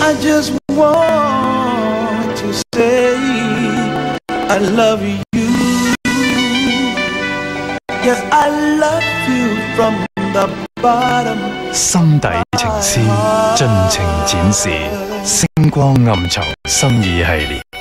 I just want to say I love you. Yes, I love you from the bottom. 心底情詩盡情展示，星光暗藏心意系列。